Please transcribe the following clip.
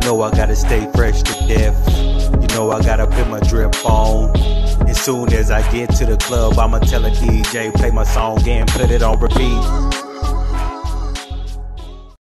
know I gotta stay fresh to death. You know I gotta put my drip on. As soon as I get to the club, I'ma tell a DJ, play my song and put it on repeat.